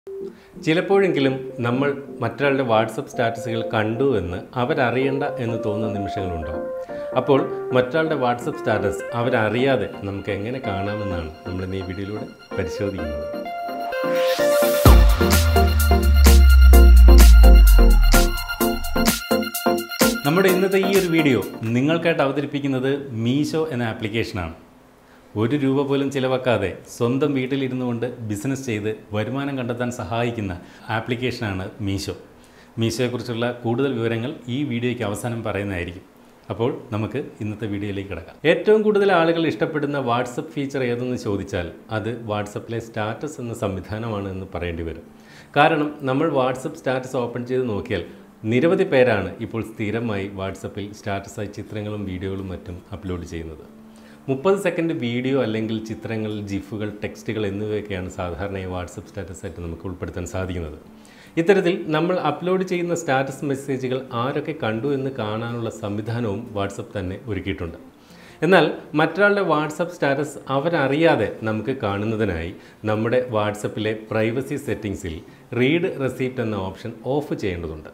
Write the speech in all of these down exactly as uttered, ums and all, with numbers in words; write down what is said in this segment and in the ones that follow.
ചിലപ്പോഴെങ്കിലും നമ്മൾ മറ്റൊരാളുടെ വാട്സപ്പ് സ്റ്റാറ്റസുകൾ കണ്ടു എന്ന് അവരറിയണ്ട എന്ന് തോന്നുന്ന നിമിഷങ്ങളുണ്ടാവും. അപ്പോൾ മറ്റൊരാളുടെ വാട്സപ്പ് സ്റ്റാറ്റസ് അവരറിയാതെ നമുക്ക് എങ്ങനെ കാണാമെന്നാണ് നമ്മൾ ഇന്ന് ഈ വീഡിയോയിലൂടെ പരിശോധിക്കുന്നത്. നമ്മുടെ ഇന്നത്തെ ഈ ഒരു വീഡിയോ നിങ്ങൾക്കായിട്ട് അവതരിപ്പിക്കുന്നത് മീഷോ എന്ന ആപ്ലിക്കേഷനാണ്. ഒരു രൂപ പോലും ചിലവാക്കാതെ സ്വന്തം വീട്ടിലിരുന്നു കൊണ്ട് ബിസിനസ് ചെയ്ത് വരുമാനം കണ്ടെത്താൻ സഹായിക്കുന്ന ആപ്ലിക്കേഷനാണ് മീഷോ. മീഷോയെക്കുറിച്ചുള്ള കൂടുതൽ വിവരങ്ങൾ ഈ വീഡിയോയ്ക്ക് അവസാനം പറയുന്നതായിരിക്കും. അപ്പോൾ നമുക്ക് ഇന്നത്തെ വീഡിയോയിലേക്ക് കിടക്കാം. ഏറ്റവും കൂടുതൽ ആളുകൾ ഇഷ്ടപ്പെടുന്ന വാട്സപ്പ് ഫീച്ചർ ഏതെന്ന് ചോദിച്ചാൽ അത് വാട്സപ്പിലെ സ്റ്റാറ്റസ് എന്ന സംവിധാനമാണ് എന്ന് പറയേണ്ടി വരും. കാരണം നമ്മൾ വാട്സപ്പ് സ്റ്റാറ്റസ് ഓപ്പൺ ചെയ്ത് നോക്കിയാൽ നിരവധി പേരാണ് ഇപ്പോൾ സ്ഥിരമായി വാട്സപ്പിൽ സ്റ്റാറ്റസായി ചിത്രങ്ങളും വീഡിയോകളും മറ്റും അപ്ലോഡ് ചെയ്യുന്നത്. മുപ്പത് സെക്കൻഡ് വീഡിയോ അല്ലെങ്കിൽ ചിത്രങ്ങൾ, ജിഫുകൾ, ടെക്സ്റ്റുകൾ എന്നിവയൊക്കെയാണ് സാധാരണയായി വാട്സപ്പ് സ്റ്റാറ്റസായിട്ട് നമുക്ക് ഉൾപ്പെടുത്താൻ സാധിക്കുന്നത്. ഇത്തരത്തിൽ നമ്മൾ അപ്ലോഡ് ചെയ്യുന്ന സ്റ്റാറ്റസ് മെസ്സേജുകൾ ആരൊക്കെ കണ്ടു എന്ന് കാണാനുള്ള സംവിധാനവും വാട്സപ്പ് തന്നെ ഒരുക്കിയിട്ടുണ്ട്. എന്നാൽ മറ്റൊരാളുടെ വാട്സപ്പ് സ്റ്റാറ്റസ് അവരറിയാതെ നമുക്ക് കാണുന്നതിനായി നമ്മുടെ വാട്സപ്പിലെ പ്രൈവസി സെറ്റിംഗ്സിൽ റീഡ് റെസിപ്റ്റ് എന്ന ഓപ്ഷൻ ഓഫ് ചെയ്യേണ്ടതുണ്ട്.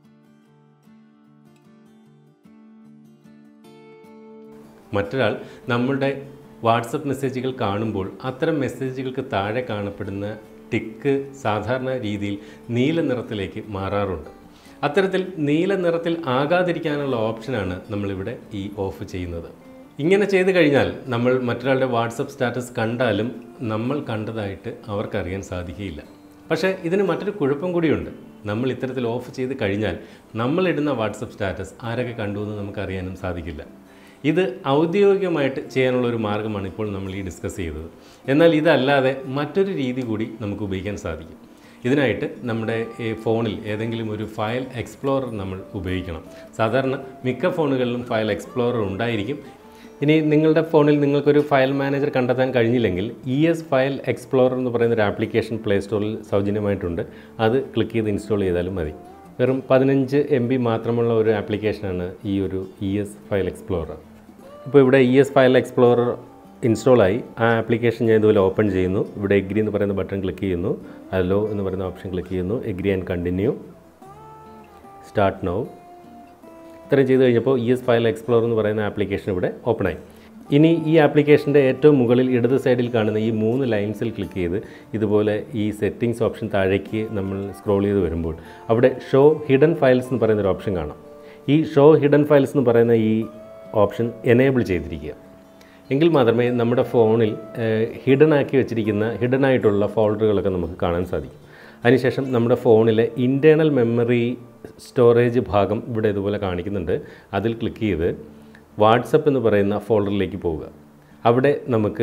മറ്റൊരാൾ നമ്മളുടെ വാട്സപ്പ് മെസ്സേജുകൾ കാണുമ്പോൾ അത്തരം മെസ്സേജുകൾക്ക് താഴെ കാണപ്പെടുന്ന ടിക്ക് സാധാരണ രീതിയിൽ നീല നിറത്തിലേക്ക് മാറാറുണ്ട്. അത്തരത്തിൽ നീല നിറത്തിൽ ആകാതിരിക്കാനുള്ള ഓപ്ഷനാണ് നമ്മളിവിടെ ഈ ഓഫ് ചെയ്യുന്നത്. ഇങ്ങനെ ചെയ്തു കഴിഞ്ഞാൽ നമ്മൾ മറ്റൊരാളുടെ വാട്സപ്പ് സ്റ്റാറ്റസ് കണ്ടാലും നമ്മൾ കണ്ടതായിട്ട് അവർക്കറിയാൻ സാധിക്കുകയില്ല. പക്ഷേ ഇതിന് മറ്റൊരു കുഴപ്പം കൂടിയുണ്ട്. നമ്മൾ ഇത്തരത്തിൽ ഓഫ് ചെയ്ത് കഴിഞ്ഞാൽ നമ്മളിടുന്ന വാട്സപ്പ് സ്റ്റാറ്റസ് ആരൊക്കെ കണ്ടു എന്ന് നമുക്കറിയാനും സാധിക്കില്ല. ഇത് ഔദ്യോഗികമായിട്ട് ചെയ്യാനുള്ള ഒരു മാർഗ്ഗമാണ് ഇപ്പോൾ നമ്മൾ ഈ ഡിസ്കസ് ചെയ്തത്. എന്നാൽ ഇതല്ലാതെ മറ്റൊരു രീതി കൂടി നമുക്ക് ഉപയോഗിക്കാൻ സാധിക്കും. ഇതിനായിട്ട് നമ്മുടെ ഫോണിൽ ഏതെങ്കിലും ഒരു ഫയൽ എക്സ്പ്ലോറർ നമ്മൾ ഉപയോഗിക്കണം. സാധാരണ മിക്ക ഫോണുകളിലും ഫയൽ എക്സ്പ്ലോറർ ഉണ്ടായിരിക്കും. ഇനി നിങ്ങളുടെ ഫോണിൽ നിങ്ങൾക്കൊരു ഫയൽ മാനേജർ കണ്ടെത്താൻ കഴിഞ്ഞില്ലെങ്കിൽ ഇ എസ് ഫയൽ എക്സ്പ്ലോറർ എന്ന് പറയുന്ന ഒരു ആപ്ലിക്കേഷൻ പ്ലേ സ്റ്റോറിൽ സൗജന്യമായിട്ടുണ്ട്. അത് ക്ലിക്ക് ചെയ്ത് ഇൻസ്റ്റാൾ ചെയ്താലും മതി. വെറും പതിനഞ്ച് എം ബി മാത്രമുള്ള ഒരു ആപ്ലിക്കേഷനാണ് ഈ ഒരു ഇ എസ് ഫയൽ എക്സ്പ്ലോറർ. ഇപ്പോൾ ഇവിടെ ഇ എസ് ഫയൽ എക്സ്പ്ലോറർ ഇൻസ്റ്റാളായി. ആ ആപ്ലിക്കേഷൻ ഞാൻ ഇതുപോലെ ഓപ്പൺ ചെയ്യുന്നു. ഇവിടെ എഗ്രി എന്ന് പറയുന്ന ബട്ടൺ ക്ലിക്ക് ചെയ്യുന്നു. അലോ എന്ന് പറയുന്ന ഓപ്ഷൻ ക്ലിക്ക് ചെയ്യുന്നു. Agree and continue. Start now. ഇത്രയും ചെയ്ത് കഴിഞ്ഞപ്പോൾ ഇ എസ് ഫയൽ എക്സ്പ്ലോറർ എന്ന് പറയുന്ന ആപ്ലിക്കേഷൻ ഇവിടെ ഓപ്പണായി. ഇനി ഈ ആപ്ലിക്കേഷൻ്റെ ഏറ്റവും മുകളിൽ ഇടത് സൈഡിൽ കാണുന്ന ഈ മൂന്ന് ലൈൻസിൽ ക്ലിക്ക് ചെയ്ത് ഇതുപോലെ ഈ സെറ്റിംഗ്സ് ഓപ്ഷൻ താഴേക്ക് നമ്മൾ സ്ക്രോൾ ചെയ്ത് വരുമ്പോൾ അവിടെ ഷോ ഹിഡൻ ഫയൽസ് എന്ന് പറയുന്നൊരു ഓപ്ഷൻ കാണാം. ഈ ഷോ ഹിഡൻ ഫയൽസ് എന്ന് പറയുന്ന ഈ ഓപ്ഷൻ എനേബിൾ ചെയ്തിരിക്കുക. എങ്കിൽ മാത്രമേ നമ്മുടെ ഫോണിൽ ഹിഡൻ ആക്കി വെച്ചിരിക്കുന്ന ഹിഡൻ ആയിട്ടുള്ള ഫോൾഡറുകളൊക്കെ നമുക്ക് കാണാൻ സാധിക്കും. അതിനുശേഷം നമ്മുടെ ഫോണിലെ ഇൻറ്റേർണൽ മെമ്മറി സ്റ്റോറേജ് ഭാഗം ഇവിടെ ഇതുപോലെ കാണിക്കുന്നുണ്ട്. അതിൽ ക്ലിക്ക് ചെയ്ത് വാട്സപ്പ് എന്ന് പറയുന്ന ഫോൾഡറിലേക്ക് പോവുക. അവിടെ നമുക്ക്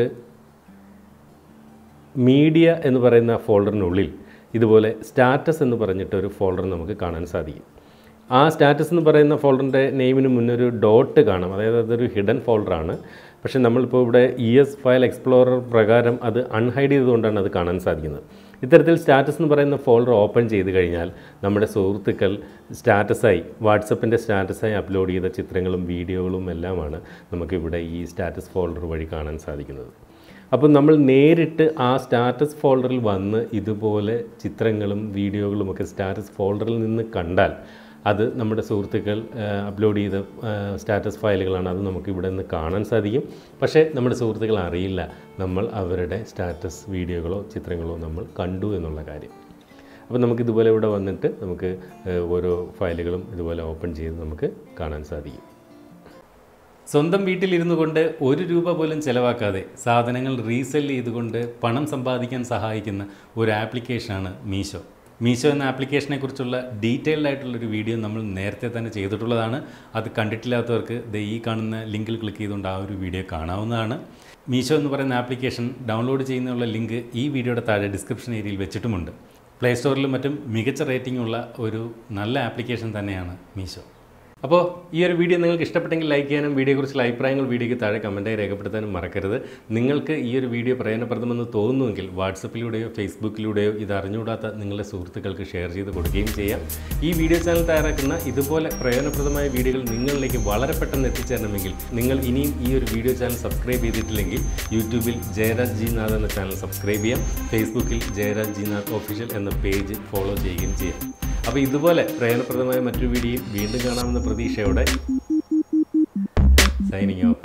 മീഡിയ എന്ന് പറയുന്ന ഫോൾഡറിനുള്ളിൽ ഇതുപോലെ സ്റ്റാറ്റസ് എന്ന് പറഞ്ഞിട്ടൊരു ഫോൾഡർ നമുക്ക് കാണാൻ സാധിക്കും. ആ സ്റ്റാറ്റസ് എന്ന് പറയുന്ന ഫോൾഡറിൻ്റെ നെയിമിന് മുന്നൊരു ഡോട്ട് കാണാം. അതായത് അതൊരു ഹിഡൻ ഫോൾഡറാണ്. പക്ഷേ നമ്മളിപ്പോൾ ഇവിടെ ഇ എസ് ഫയൽ എക്സ്പ്ലോറർ പ്രകാരം അത് അൺഹൈഡ് ചെയ്തുകൊണ്ടാണ് അത് കാണാൻ സാധിക്കുന്നത്. ഇത്തരത്തിൽ സ്റ്റാറ്റസ് എന്ന് പറയുന്ന ഫോൾഡർ ഓപ്പൺ ചെയ്ത് കഴിഞ്ഞാൽ നമ്മുടെ സുഹൃത്തുക്കൾ സ്റ്റാറ്റസായി വാട്സപ്പിൻ്റെ സ്റ്റാറ്റസായി അപ്ലോഡ് ചെയ്ത ചിത്രങ്ങളും വീഡിയോകളും എല്ലാമാണ് നമുക്കിവിടെ ഈ സ്റ്റാറ്റസ് ഫോൾഡർ വഴി കാണാൻ സാധിക്കുന്നത്. അപ്പോൾ നമ്മൾ നേരിട്ട് ആ സ്റ്റാറ്റസ് ഫോൾഡറിൽ വന്ന് ഇതുപോലെ ചിത്രങ്ങളും വീഡിയോകളും ഒക്കെ സ്റ്റാറ്റസ് ഫോൾഡറിൽ നിന്ന് കണ്ടാൽ അത് നമ്മുടെ സുഹൃത്തുക്കൾ അപ്ലോഡ് ചെയ്ത സ്റ്റാറ്റസ് ഫയലുകളാണ്. അത് നമുക്ക് ഇവിടെ നിന്ന് കാണാൻ സാധിക്കും. പക്ഷേ നമ്മുടെ സുഹൃത്തുക്കൾ അറിയില്ല നമ്മൾ അവരുടെ സ്റ്റാറ്റസ് വീഡിയോകളോ ചിത്രങ്ങളോ നമ്മൾ കണ്ടു എന്നുള്ള കാര്യം. അപ്പോൾ നമുക്കിതുപോലെ ഇവിടെ വന്നിട്ട് നമുക്ക് ഓരോ ഫയലുകളും ഇതുപോലെ ഓപ്പൺ ചെയ്ത് നമുക്ക് കാണാൻ സാധിക്കും. സ്വന്തം വീട്ടിലിരുന്നു കൊണ്ട് ഒരു രൂപ പോലും ചിലവാക്കാതെ സാധനങ്ങൾ റീസെൽ ചെയ്തുകൊണ്ട് പണം സമ്പാദിക്കാൻ സഹായിക്കുന്ന ഒരു ആപ്ലിക്കേഷനാണ് മീഷോ. മീഷോ എന്ന ആപ്ലിക്കേഷനെ കുറിച്ചുള്ള ഡീറ്റെയിൽഡ് ആയിട്ടുള്ളൊരു വീഡിയോ നമ്മൾ നേരത്തെ തന്നെ ചെയ്തിട്ടുള്ളതാണ്. അത് കണ്ടിട്ടില്ലാത്തവർക്ക് ദേ ഈ കാണുന്ന ലിങ്കിൽ ക്ലിക്ക് ചെയ്തുകൊണ്ട് ആ ഒരു വീഡിയോ കാണാവുന്നതാണ്. മീഷോ എന്ന് പറയുന്ന ആപ്ലിക്കേഷൻ ഡൗൺലോഡ് ചെയ്യുന്നതിനുള്ള ലിങ്ക് ഈ വീഡിയോയുടെ താഴെ ഡിസ്ക്രിപ്ഷൻ ഏരിയയിൽ വെച്ചിട്ടുമുണ്ട്. പ്ലേ സ്റ്റോറിലും മറ്റും മികച്ച റേറ്റിംഗ് ഉള്ള ഒരു നല്ല ആപ്ലിക്കേഷൻ തന്നെയാണ് മീഷോ. അപ്പോൾ ഈ ഒരു വീഡിയോ നിങ്ങൾക്ക് ഇഷ്ടപ്പെട്ടെങ്കിൽ ലൈക്ക് ചെയ്യാനും വീഡിയോയെക്കുറിച്ചുള്ള അഭിപ്രായങ്ങൾ വീഡിയോയ്ക്ക് താഴെ കമൻറ്റായി രേഖപ്പെടുത്താനും മറക്കരുത്. നിങ്ങൾക്ക് ഈ ഒരു വീഡിയോ പ്രയോജനപ്രദമെന്ന് തോന്നുന്നുവെങ്കിൽ വാട്സപ്പിലൂടെയോ ഫേസ്ബുക്കിലൂടെയോ ഇത് അറിഞ്ഞുകൂടാത്ത നിങ്ങളുടെ സുഹൃത്തുക്കൾക്ക് ഷെയർ ചെയ്ത് കൊടുക്കുകയും ചെയ്യാം. ഈ വീഡിയോ ചാനൽ തയ്യാറാക്കുന്ന ഇതുപോലെ പ്രയോജനപ്രദമായ വീഡിയോകൾ നിങ്ങളിലേക്ക് വളരെ പെട്ടെന്ന് എത്തിച്ചേരണമെങ്കിൽ നിങ്ങൾ ഇനിയും ഈ ഒരു വീഡിയോ ചാനൽ സബ്സ്ക്രൈബ് ചെയ്തിട്ടില്ലെങ്കിൽ യൂട്യൂബിൽ ജയരാജ് ജി നാഥ് എന്ന ചാനൽ സബ്സ്ക്രൈബ് ചെയ്യാം. ഫേസ്ബുക്കിൽ ജയരാജ് ജി നാഥ് ഒഫീഷ്യൽ എന്ന പേജ് ഫോളോ ചെയ്യുകയും ചെയ്യാം. അപ്പോൾ ഇതുപോലെ പ്രയോജനപ്രദമായ മറ്റൊരു വീഡിയോയിൽ വീണ്ടും കാണാമെന്ന പ്രതീക്ഷയോടെ സൈനിങ് ഓഫ്.